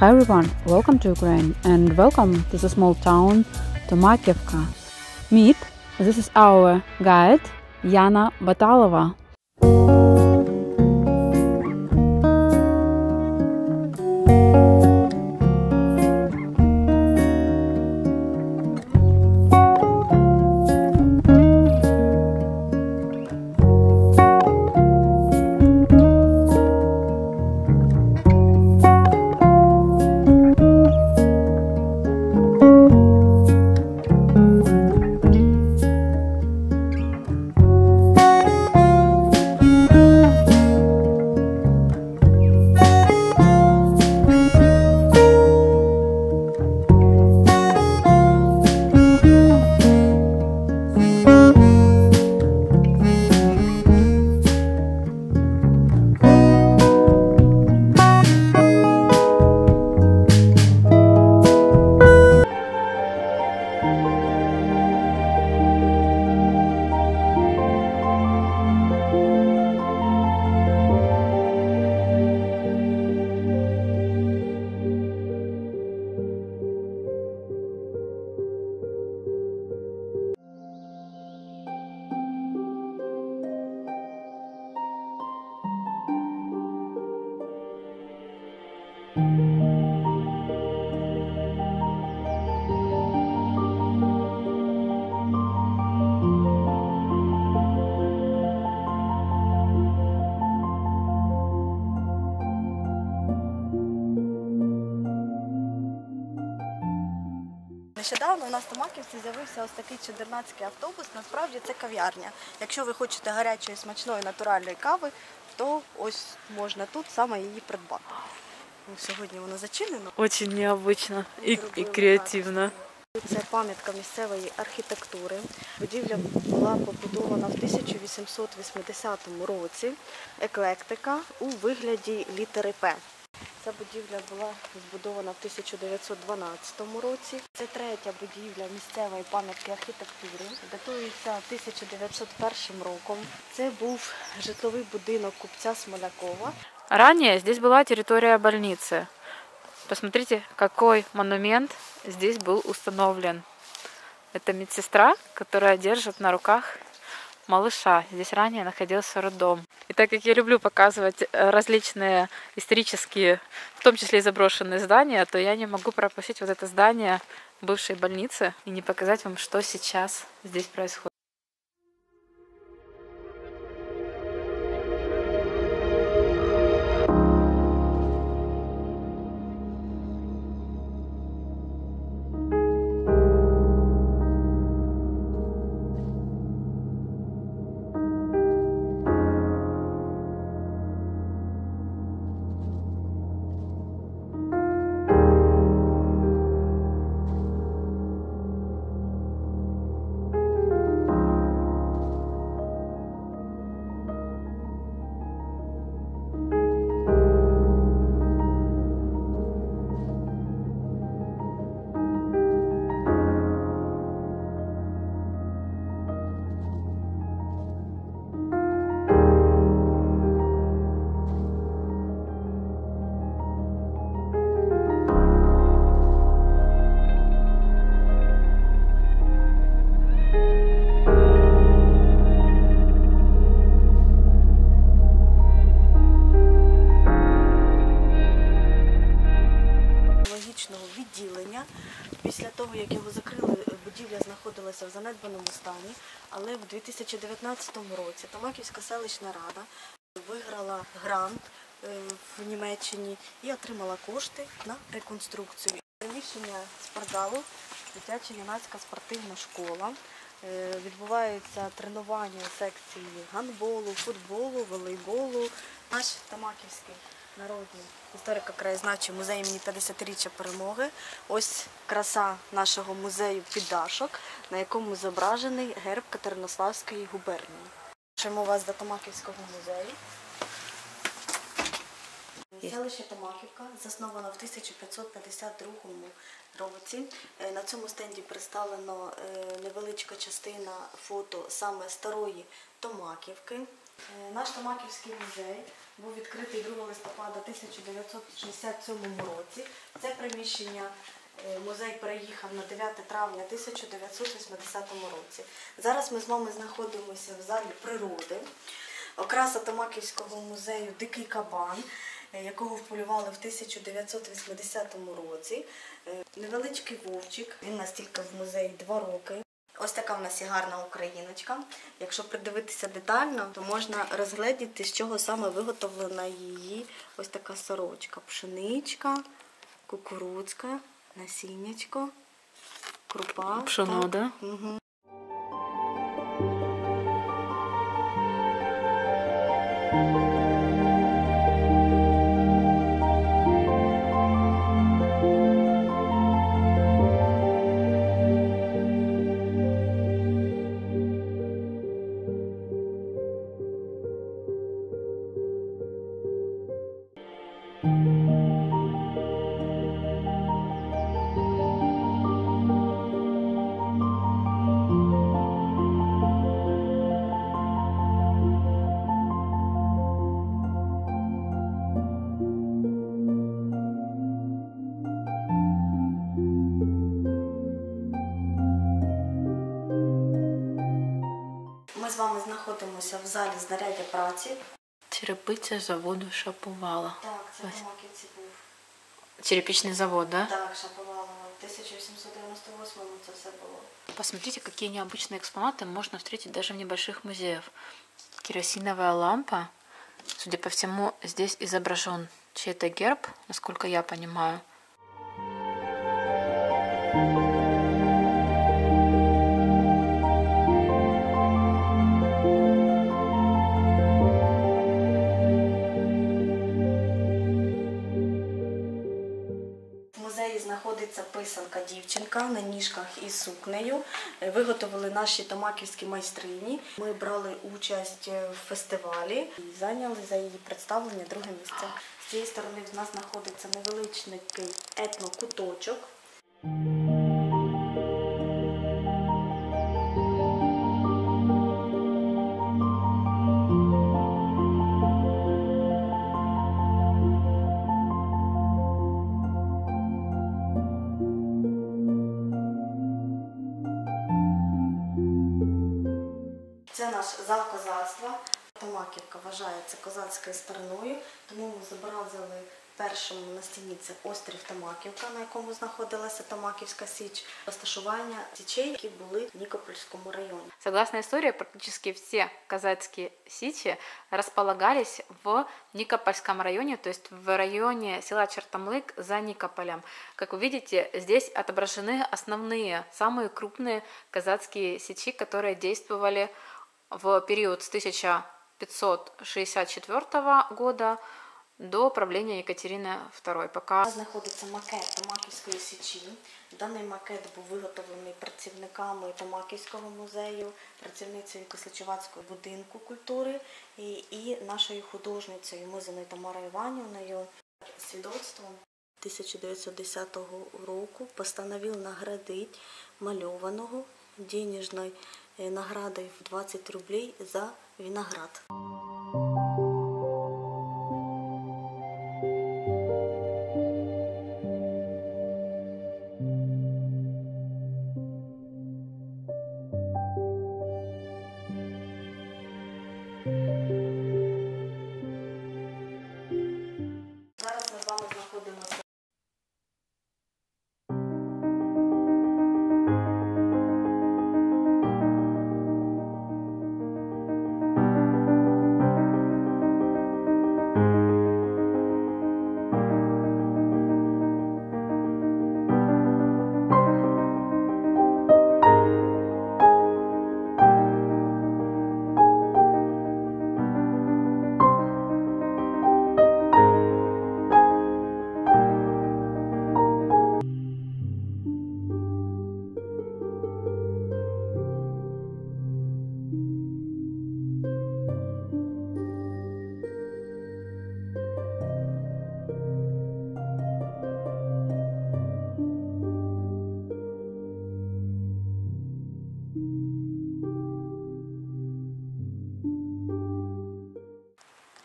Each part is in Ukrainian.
Hi everyone, welcome to Ukraine and welcome to the small town TOMAKIVKA. Meet, this is our guide, Yana Batalova. Нещодавно у нас в Томаківці з'явився ось такий чудернацький автобус. Насправді це кав'ярня. Якщо ви хочете гарячої, смачної, натуральної кави, то ось можна тут саме її придбати. Сьогодні воно зачинено. Дуже необычно і креативно. Це пам'ятка місцевої архітектури. Будівля була побудована в 1880 році. Еклектика у вигляді літери П. Ця будівля була збудована в 1912 році. Це третя будівля місцевої пам'ятки архітектури. Датується 1901 роком. Це був житловий будинок купця Смолякова. Ранее здесь была территория больницы. Посмотрите, какой монумент здесь был установлен. Это медсестра, которая держит на руках малыша. Здесь ранее находился роддом. И так как я люблю показывать различные исторические, в том числе и заброшенные здания, то я не могу пропустить вот это здание бывшей больницы и не показать вам, что сейчас здесь происходит. Відділення. Після того, як його закрили, будівля знаходилася в занедбаному стані, але в 2019 році Томаківська селищна рада виграла грант в Німеччині і отримала кошти на реконструкцію. Приміщення спортзалу, дитячо-юнацька спортивна школа. Відбуваються тренування секції гандболу, футболу, волейболу. Наш Томаківський народний історико-краєзнавчий музей імені 50-річчя перемоги. Ось краса нашого музею піддашок, на якому зображений герб Катеринославської губернії. Запрошуємо вас до Томаківського музею. Селище Томаківка засновано в 1552 році. На цьому стенді представлено невеличка частина фото саме старої Томаківки. Наш Томаківський музей був відкритий 2 листопада 1967 році. Це приміщення музей переїхав на 9 травня 1980 році. Зараз ми з вами знаходимося в залі природи. Окраса Томаківського музею «Дикий кабан», якого вполювали в 1980 році. Невеличкий вовчик, він настільки в музеї 2 роки. Ось така в нас є гарна україночка. Якщо придивитися детально, то можна розгледіти, з чого саме виготовлена її ось така сорочка. Пшеничка, кукурудзка, насіннячко, крупа. Пшено, да? Угу. Ми з вами знаходимося в залі знаряддя праці. Черепиця заводу Шаповала. Так, це в Томаківці був. Черепичный завод, да? Так, Шаповала. В 1898-му це все було. Посмотрите, какие необычные экспонаты можно встретить даже в небольших музеях. Керосиновая лампа. Судя по всему, здесь изображен чей-то герб, насколько я понимаю. В музеї знаходиться писанка дівчинка на ніжках із сукнею. Виготовили наші томаківські майстрині. Ми брали участь в фестивалі і зайняли за її представлення 2-е місце. З цієї сторони в нас знаходиться невеличкий етнокуточок. Це наш зал козацтва. Томаківка вважається козацькою стороною, тому ми зобразили першому на стіні це острів Томаківка, на якому знаходилася Томаківська січ, розташування січей, які були в Нікопольському районі. Согласно истории, практически все казацкие сичи располагались в Никопольском районе, то есть в районе села Чертомлык за Никополем. Как вы видите, здесь отображены основные, самые крупные казацкие сичи, которые действовали в период с 1564 года до правления Екатерини II. Пока Знаходиться макет Томаківської січі. Даний макет був виготовлений працівниками Томаківського музею, працівницею Кисличувацького будинку культури і нашою художницею Музиною Тамарою Іванівною. Свідоцтвом 1910 року постановив наградити мальованого денежною наградою в 20 рублей за виноград. Зараз ми з вами знаходимося.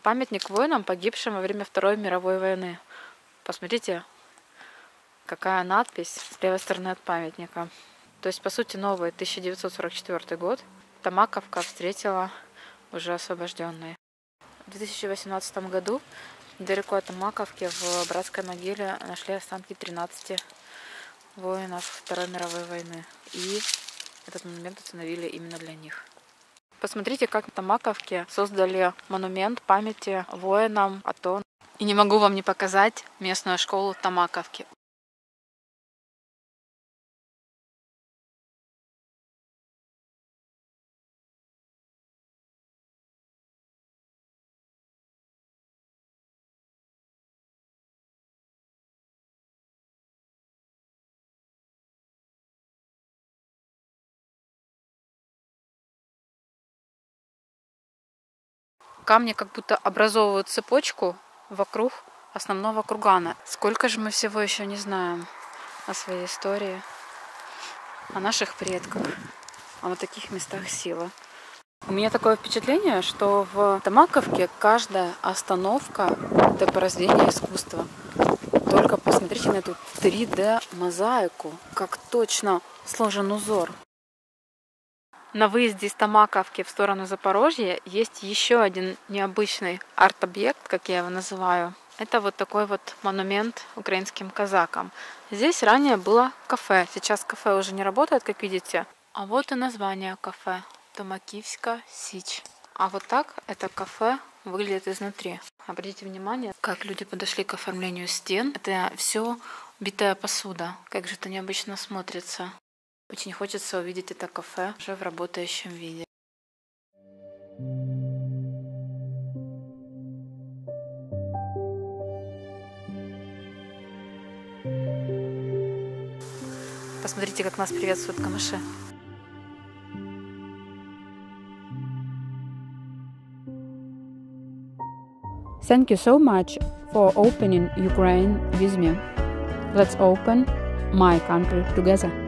памятник воинам, погибшим во время Второй мировой войны. Посмотрите, какая надпись с левой стороны от памятника. То есть, по сути, новый 1944 год Томаковка встретила уже освобожденные. В 2018 году недалеко от Томаковки в братской могиле нашли останки 13 воинов Второй мировой войны. И этот монумент установили именно для них. Посмотрите, как в Томаковке создали монумент памяти воинам АТО. И не могу вам не показать местную школу Томаковки. Камни как будто образовывают цепочку вокруг основного кургана. Сколько же мы всего еще не знаем о своей истории, о наших предках, о вот таких местах силы. У меня такое впечатление, что в Томаковке каждая остановка — это произведение искусства. Только посмотрите на эту 3D-мозаику, как точно сложен узор. На выезде из Томаковки в сторону Запорожья есть еще один необычный арт-объект, как я его называю. Это вот такой вот монумент украинским казакам. Здесь ранее было кафе. Сейчас кафе уже не работает, как видите. А вот и название кафе. ТОМАКИВКА Сич. А вот так это кафе выглядит изнутри. Обратите внимание, как люди подошли к оформлению стен. Это все битая посуда. Как же это необычно смотрится. Очень хочется увидеть это кафе уже в работающем виде. Посмотрите, как нас приветствуют камыши. Thank you so much for opening Ukraine with me. Let's open my country together.